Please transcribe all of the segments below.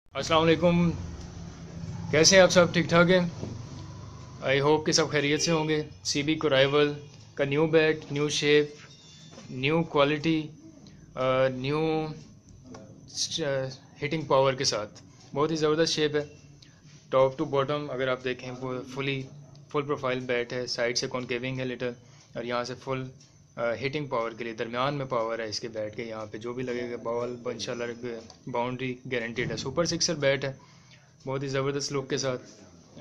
अस्सलाम वालेकुम। कैसे हैं आप सब? ठीक ठाक हैं? आई होप कि सब खैरियत से होंगे। सीबी कुराइवल का new bat, new shape, new quality, new hitting power के साथ बहुत ही ज़बरदस्त शेप है। टॉप टू बॉटम अगर आप देखें वो फुल प्रोफाइल बैट है। साइड से कॉन्केविंग है लिटल, और यहाँ से फुल हिटिंग पावर के लिए दरमियान में पावर है इसके बैट के। यहाँ पे जो भी लगेगा बॉल इंशाल्लाह बाउंड्री गारंटीड है। सुपर सिक्सर बैट है बहुत ही ज़बरदस्त लुक के साथ।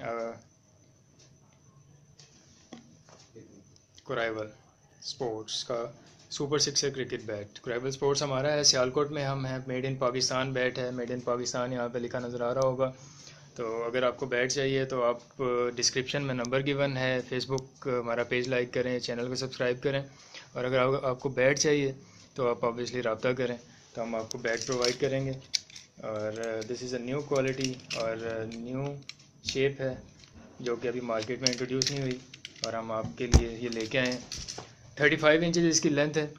कुराइवल स्पोर्ट्स का सुपर सिक्सर क्रिकेट बैट। कुराइवल स्पोर्ट्स हमारा है, सियालकोट में हम हैं। मेड इन पाकिस्तान बैट है, मेड इन पाकिस्तान यहाँ पे लिखा नज़र आ रहा होगा। तो अगर आपको बैट चाहिए तो आप डिस्क्रिप्शन में नंबर गिवन है। फेसबुक हमारा पेज लाइक करें, चैनल को सब्सक्राइब करें। और अगर आपको बैट चाहिए तो आप ऑब्वियसली रब्ता करें, तो हम आपको बैट प्रोवाइड करेंगे। और this is a new quality और न्यू शेप है जो कि अभी मार्केट में इंट्रोड्यूस नहीं हुई, और हम आपके लिए ये लेके आए हैं। 35 इंचज़ इसकी लेंथ है,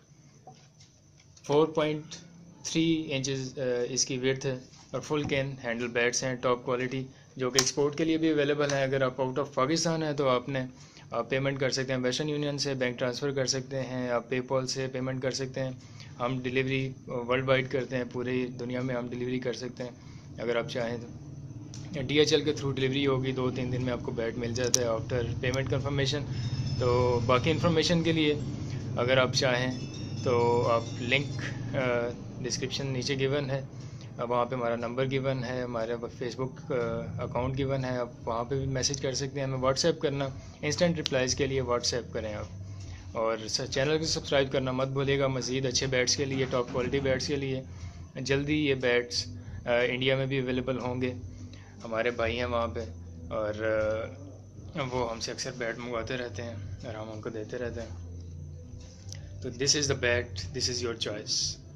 4.3 इंचज़ इसकी विड्थ है, और फुल कैन हैंडल बैट्स हैं टॉप क्वालिटी, जो कि एक्सपोर्ट के लिए भी अवेलेबल है। अगर आप आउट ऑफ पाकिस्तान है तो आप पेमेंट कर सकते हैं वेस्टर्न यूनियन से, बैंक ट्रांसफ़र कर सकते हैं, आप पेपॉल से पेमेंट कर सकते हैं। हम डिलीवरी वर्ल्ड वाइड करते हैं, पूरी दुनिया में हम डिलीवरी कर सकते हैं अगर आप चाहें तो। DHL के थ्रू डिलीवरी होगी, 2-3 दिन में आपको बैट मिल जाता है आफ्टर पेमेंट कंफर्मेशन। तो बाकी इन्फॉर्मेशन के लिए अगर आप चाहें तो आप लिंक डिस्क्रिप्शन नीचे गिवन है, वहाँ पे हमारा नंबर गिवन है, हमारा फेसबुक अकाउंट गिवन है। आप वहाँ पे भी मैसेज कर सकते हैं, हमें व्हाट्सएप करना। इंस्टेंट रिप्लाइज़ के लिए व्हाट्सएप करें आप। और चैनल को सब्सक्राइब करना मत भूलिएगा मज़ीद अच्छे बैट्स के लिए, टॉप क्वालिटी बैट्स के लिए। जल्दी ये बैट्स इंडिया में भी अवेलेबल होंगे। हमारे भाई हैं वहाँ पे, और वो हमसे अक्सर बैट मंगवाते रहते हैं और हम उनको देते रहते हैं। तो this is the bat, this is your choice.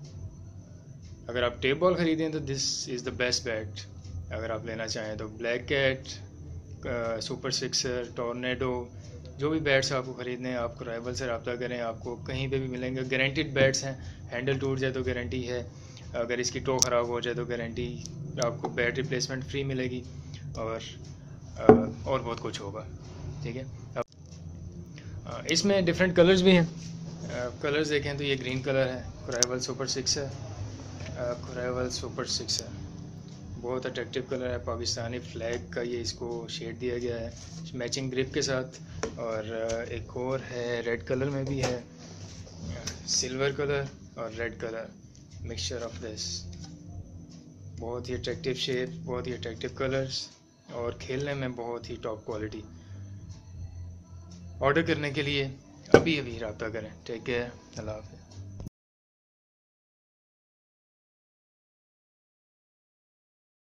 अगर आप टेप बॉल ख़रीदें तो this is the best bat. अगर आप लेना चाहें तो black cat, super sixer, tornado, जो भी बैट्स आपको ख़रीदने हैं आप कुराइवल से रब्ता करें, आपको कहीं पे भी मिलेंगे। गारंटीड बैट्स हैं, हैंडल टूट जाए तो गारंटी है, अगर इसकी टो ख़राब हो जाए तो गारंटी, आपको बैट रिप्लेसमेंट फ्री मिलेगी, और बहुत कुछ होगा। ठीक है। अब इसमें डिफरेंट कलर्स भी हैं। कलर्स देखें तो ये ग्रीन कलर है, कुराइवल सुपर सिक्सर। कुराइवल सुपर सिक्सर बहुत अट्रैक्टिव कलर है, पाकिस्तानी फ्लैग का ये इसको शेड दिया गया है मैचिंग ग्रिप के साथ। और एक और है रेड कलर में भी है, सिल्वर कलर और red colour mixture of this. बहुत ही अट्रैक्टिव शेप, बहुत ही अट्रैक्टिव कलर्स, और खेलने में बहुत ही टॉप क्वालिटी। ऑर्डर करने के लिए अभी रब्ता करें। टेक केयर, अल्लाह हाफ़िज़।